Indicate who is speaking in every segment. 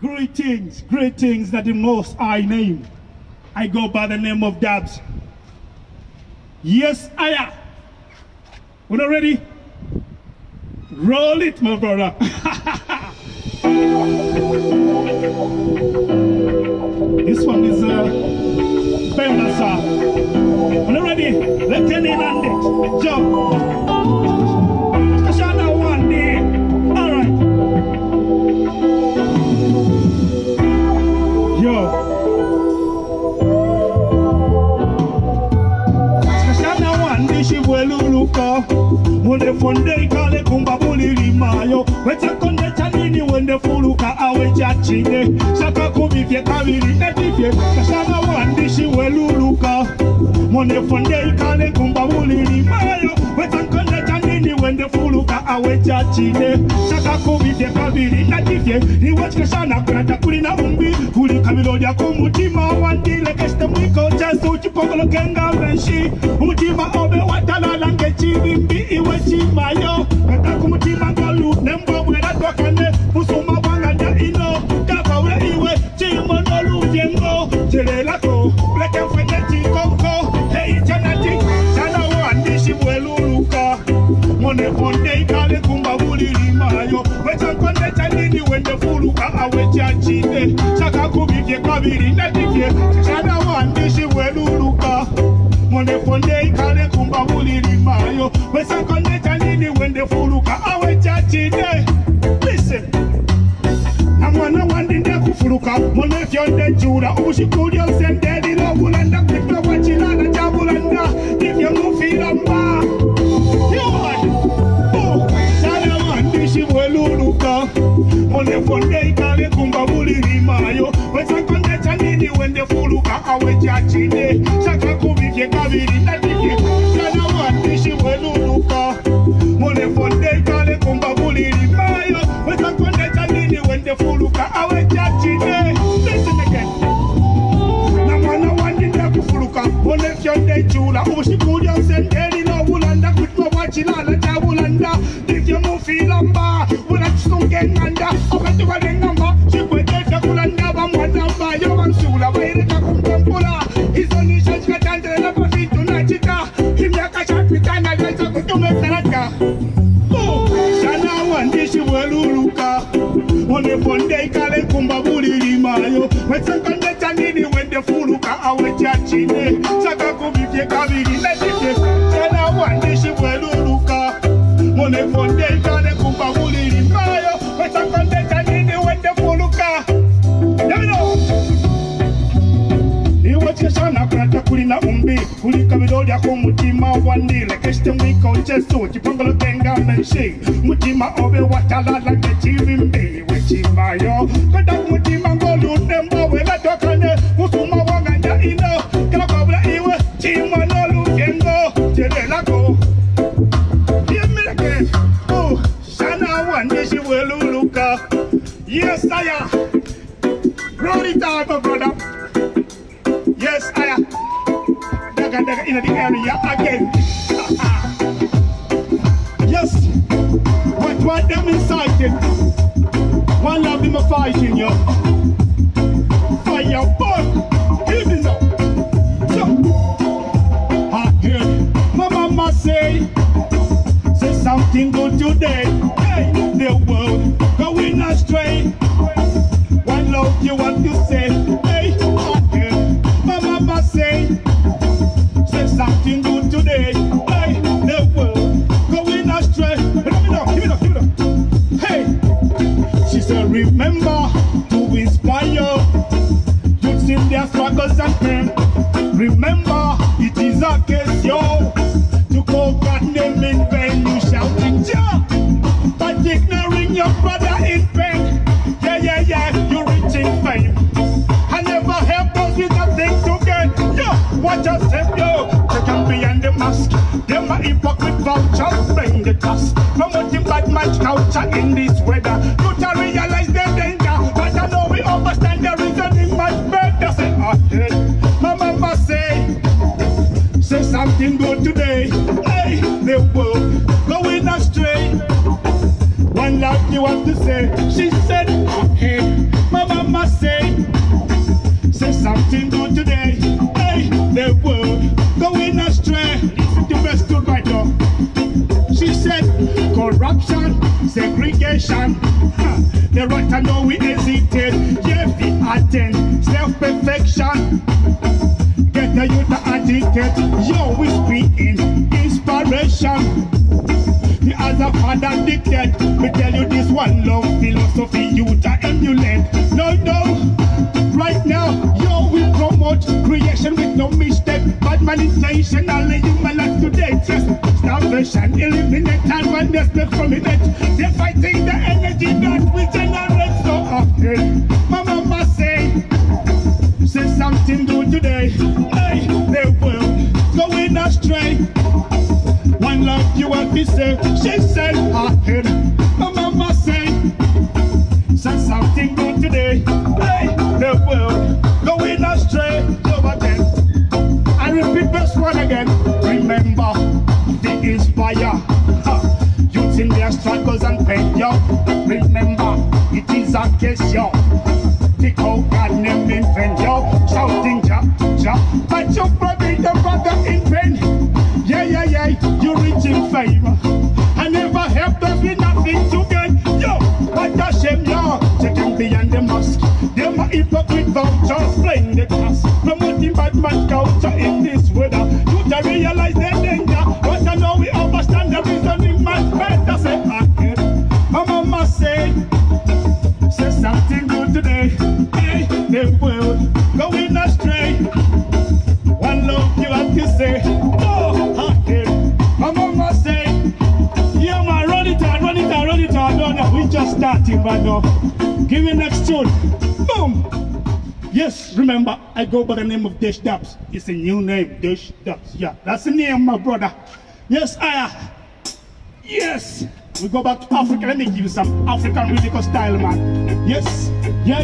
Speaker 1: Greetings that the Most High name. I go by the name of Dabs. Yes, I am. We're not ready? Roll it, my brother. This one is famous. We're not ready? Let's get in on it. Jump. Kashana one day. All right. Yo. Kashana one day she will look up. When the Funday call it Kumbabuli Mayo, when the Condetanini when the Fuluka awe chachine, Saka Kumifia Kaviri, Natifia, Kasana one dish will look up. When the Funday call it Kumbabuli Mayo, when the Condetanini when the Fuluka awe chachine, Saka Kumifia Kaviri, Natifia, he watch Kasana Kurakulina Umbi, Kuli Kamilodia Kumutima, one day like a stomach, just so Chipolo Kenga Benshi, Umutima Obe Watala Langechi. Mayo, Kumutima Golu, Nembo, where I talk and Musuma Wanga, Ino, Kapa, Iwe, Chimonolu, Yengo, Jelako, Black and Feneti, Coco, Hey, Janati, Sana one dish will Luka, Mone Fonde, Kale Kumbabuli, Mayo, when I'm connected when the Fuluka awe Chachine, Sakakubi, Kabiri, Native, Sana one dish will Luka, Mone Fonde, Kale Kumbabuli, Mayo, when I'm connected when the Fuluka awe Chachine. Listen, I'm one in the Fuluka, Monefion de Jura, Ushikudio, send Daddy Lobulanda, Pippa Wachilana, Jabulanda, if you move Filamba. Oh, Salaman, Dishi Weluluka, Monefonde, Kale Kumbabuli, Mayo, when I'm connected when the Fuluka awe Chachine, Sakakubi, Kabiri, Native, Salaman, Dishi Weluluka. Mone Fonde Kale Kumbabuli Mayo, when I'm connected when the Fuluka awe Chachine. Listen again. Namana one in the Fuluka, Monefion de Jula, Ushikudia send Eddie Lobulanda, Pippa Wachilana, Jabulanda, if you move Filamba, when I'm stunking under, over to a number, she put the Kulanda, Bamwanda, Yomansula, where the Kakumpula, his only church got under the Pafi to Nachita, him Yakasha Pitana, to make Saraka. Oh, Sana one dish will Luka, on the Fonday Kale Kumbabuli Mayo, when second Tanini when the Fuluka awe Chachine, Sakakubi Kabiri, Native, Sana one dish will Luka, on the Fonday Kale Kumbabuli Mayo, when second Tanini when the Fuluka. Sana Krata Kulina Umbi, Kulika Vidodia Kumutima, one day like a stomach or just so, Chipangolo Tenga Menshi, Mutima Obe Watala like a Chivimbe, which is Mayo, but that Mutima Golu, Nemba, where I talk on it, Musuma Wanga, Ino, Kalakabla Iwe, Chimanolu, Yengo, Jelako. Hear me again. Oh, Sana one day she will look up. Yes, I am. Roll it out, my brother. Yes, I am. Daga in the area again. Yes. What them incited? One of them are fighting you. Fire, boy. Give me now. So, I hear my mama say something good today. Hey, the world going astray. One love you want to say. Hey, I hear my mama say something good today. Hey, the world going astray. Give it up. Hey, she said remember to inspire youths in their struggles and pain. Remember it is a case, yo, to call God name in vain. You shouting, yeah, but ignoring your brother in pain. Yeah, you're reaching fame. I never help those with nothing to get. Yo, watch us step, yo. They can be on the mask. Them a hypocrite vouchers, bring the task. Promoting bad match culture in this weather. You to realize the danger, but I know we understand the reasoning much better. Say, ahead. My mama say something good today. Hey, the world going astray. One love you want to say. She said, hey, mama. segregation. The right I know we hesitate. Yeah, we attend self-perfection. Get the youth addicted. Yo, we speaking inspiration. The other father addicted. We tell you this one love philosophy you to emulate. No, right now, yo, we promote creation with no mistake. Bad manipulation, only human life today. Just starvation, eliminate and when they split from it. They're fighting the energy that we generate so often. My mama say something good today. Hey, the world going astray. One love you have to say. She said, I heard. My mama say something good today. Hey, the world going astray. Over again. I repeat this one again. Remember the inspire. Youth in their struggles and pain, yo. Remember, it is a case, yo. The cold God name invent, yo. Shouting, ja. But you probably the brother in pain. Yeah, you reaching fame. I never helped us with nothing to gain. Yo, what a shame, yo. Checking beyond the mask. Them are hypocrite vultures playing the class. Promoting bad man culture in this weather. You to realize the danger. But I know we understand the reasoning much better. Say, I heard. My mama say something good today. Hey, the world going astray. One love you have to say. My mama say, yeah man, run it on. No, we just starting right now. Give me next tune. Boom. Yes, remember, I go by the name of Dish Dubs. It's a new name, Dish Dubs. Yeah, that's the name, my brother. Yes, yes. We go back to Africa. Let me give you some African lyrical style, man. Yes, yay.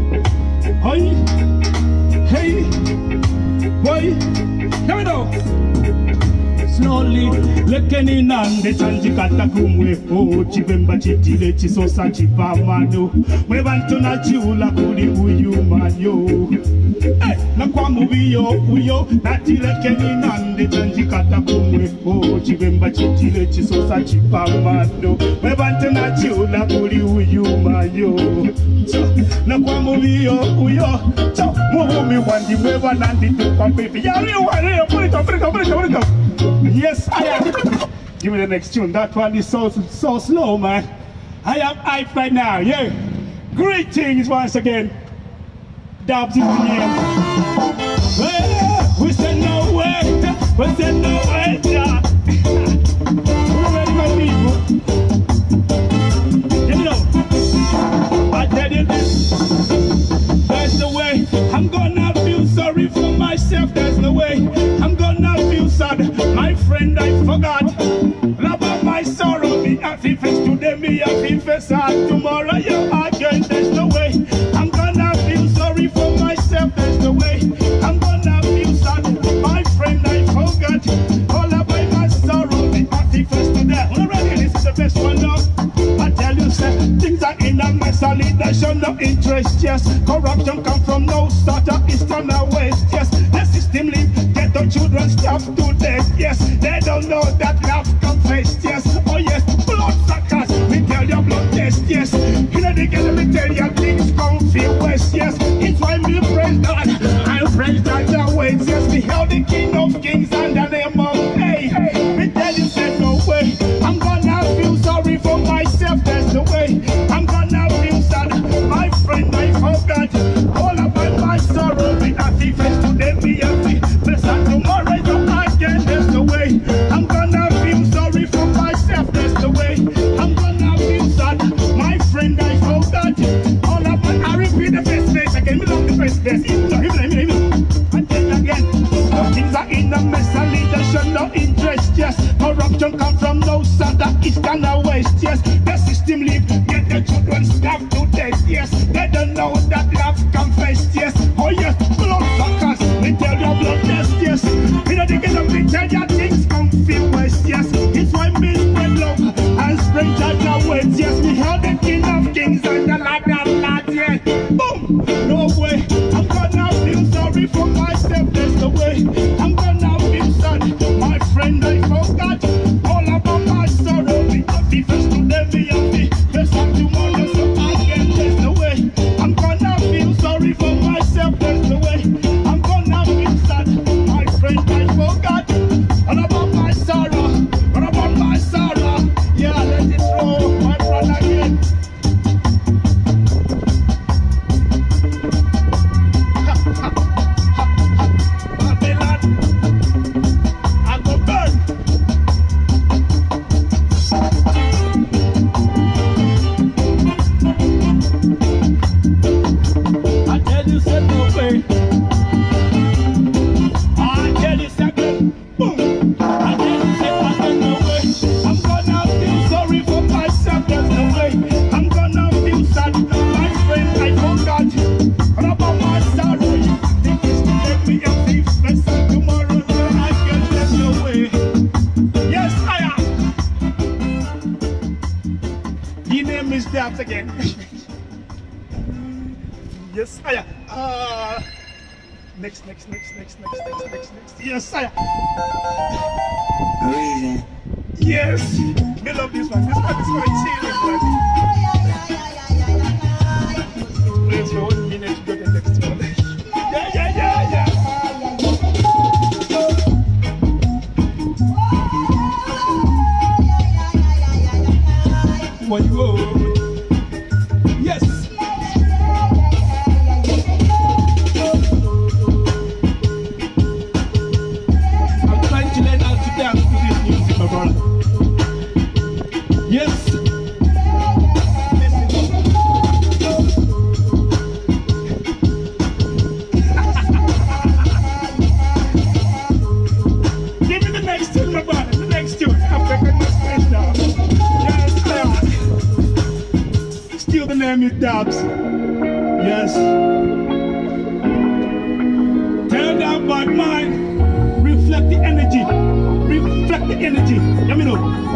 Speaker 1: Hey, boy. Here we go. Slowly, lekeni nande chanjikata kumwepo chibemba chitile chisosa chipamano mwebantu na chiula kuli uyumanyo na kwa mubiyo uyo nati lekeni nande chanjikata kumwepo chibemba chitile chisosa chipamano mwebantu na chiula kuli uyumanyo na kwa mubiyo uyo muhumi wandi mweba nandi tukwapepi yari wale put it up. Yes, I am. Give me the next tune. That one is so slow, man. I am hyped right now. Yeah. Greetings once again. Dubs in the name. We said no way. We said no way. We're ready, my people. You know, I tell you this. There's no way. I'm gonna feel sorry for myself. There's no way. I'm gonna feel sad. My friend, I forgot. About my sorrow, me happy face today, me happy face sad. Tomorrow, you again. There's no way. I'm gonna feel sorry for myself. There's no way. I'm gonna feel sad. My friend, I forgot. All about my sorrow, me happy face today. Already, this is the best one now. I tell you, sir, things are in a mess. A leader show no interest, yes. Corruption come from no starter, east and west, yes. The system live, get the children stuff to death, yes. They don't know that love comes first, yes. Oh yes, blood suckers, we tell your blood test, yes. You know they get me tell you things come feel west, yes. It's why me praise God, I praise God the ways, yes. We held the King of Kings and the name of hey. We tell you say no way, I'm gonna feel sorry for myself, there's no way. I'm gonna feel sad, my friend, I forgot. All about my sorrow, be happy face today, be happy. Listen tomorrow, again, there's no way. I'm gonna feel sorry for myself, there's no way. I'm gonna feel sad, my friend, I forgot. All about, I repeat the first verse again, me love the first verse. I tell you again, things are in a mess, and leadership no interest, yes. Corruption come from no south, east and west, yes. The system live, get the children starved to death, yes. They don't know that love comes first, yes. Oh yes, blood suckers, we tell your blood test, yes. You know they get them, we tell your things come feel west, yes. It's why me spread love and spread judge words, yes. We held the King of Kings and the Lord of Lords, yes. Boom, no way, I'm gonna feel sorry for myself, there's no way. I'm gonna feel sad, my friend, I forgot. All about my sorrow, me happy first to them, me happy. Yes, sire. Next. Yes, sire.
Speaker 2: Reason.
Speaker 1: Yes. Me love this one. This one is my chilling one. Please, for 1 minute to go to the next one. Yeah. What you go? Yes. I'm trying to learn how to dance to this music, my brother. Yes. Listen. Give me the next tune, my brother. The next tune. I'm taking my space now. Yes, I am. Still the name is Dabs. Yes. Tell that bad mind. Reflect the energy. Reflect the energy. Let me know.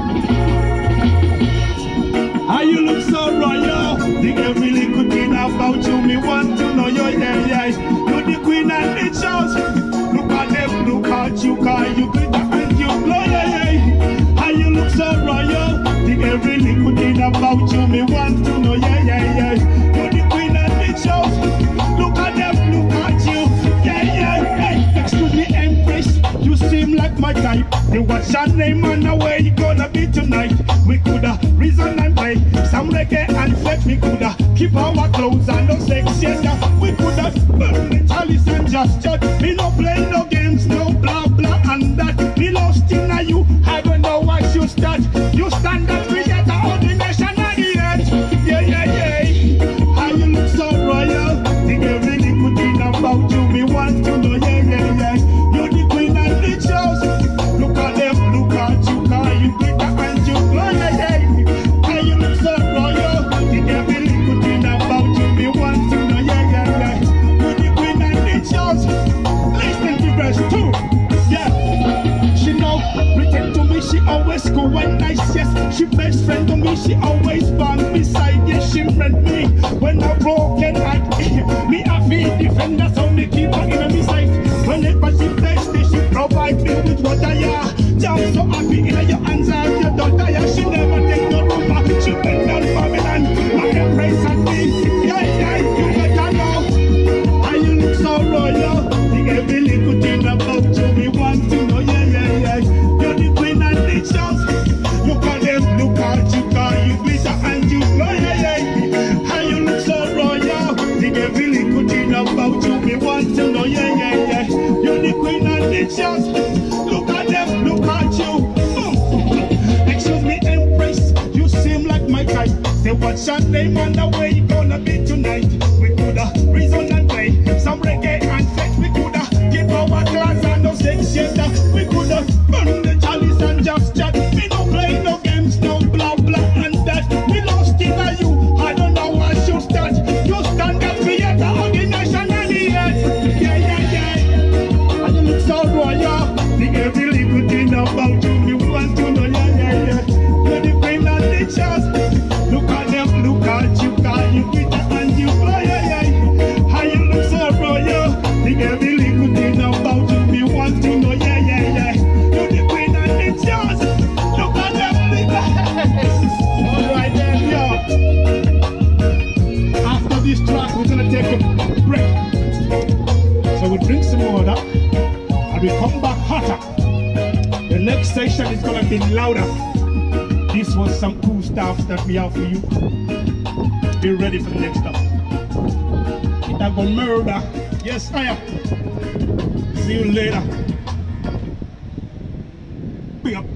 Speaker 1: How you look so royal. Think every little thing about you. Me want to know your yeah. You're the queen and the chose. Look at them, look at you, cause you glitter and you glow, yeah. How you look so royal. Think every little thing about you. Me want to know, yeah. You're the queen and the chose. Look at them, look at you, yeah. Excuse me, Empress, you seem like my type. They what's your name and where you gonna be tonight? We coulda reason and play some reggae and flex. We coulda keep our clothes and no sex, yes. We coulda burn the chalice and just chat. Me no play no games, no blah blah and that. Me lost in a you, I don't know what you start. You stand up, creator of the nation and the earth. Yeah. How you look so royal. Think every little thing about you. Me want to know, yeah. You're the queen and the chose. Look at them, look at you, cause you glitter and you glow, yeah. How you look so royal. Think every little thing about you. Me want to know, yeah. You're the queen and the chose. Listen to verse 2. Yeah. She know, pretend to me, she always go when nice, yes. She best friend to me, she always bang beside, yes. She friend me when I broken heart. Me I feel defender, so me keep her in my sight. Whenever she thirsty, she provide me with what I am. Jam so happy in your hands and your daughter, yeah. She never take no rumor, she bend down Babylon. My embrace and me, yeah, you better know. How you look so royal. Think every little thing about you, we want to know, yeah. You're the queen and the chose. Look at them, look at you, cause you glitter and you glow, yeah. How you look so royal. Think every little thing about you, we want to know, yeah. You're the queen and the chose. Look at them, look at you. Excuse me, Empress, you seem like my type. Say what's your name and where you gonna be tonight? We coulda reason and play some reggae and flex. We coulda keep our class and no sex, yes. We coulda burn the chalice and just chat. We no play no games, no blah blah and that. We lost in a you, I don't know how I should start. You stand up creator of the nation and the earth. Yeah. And you look so royal. Think every little thing about you. You want to know, yeah. You're the queen and the chose. Look at them, look at you, cause you glitter and you glow, yeah. How you look so royal. Think every little thing about you. We want to know, yeah. You're the queen and the chose. Look at them, alright then, yo. After this track, we're gonna take a break. So we drink some water and we come back hotter. The next session is gonna be louder. This was some cool stuff that we have for you. Be ready for the next stuff. It a go murder. Yes, I am. See you later. Big up.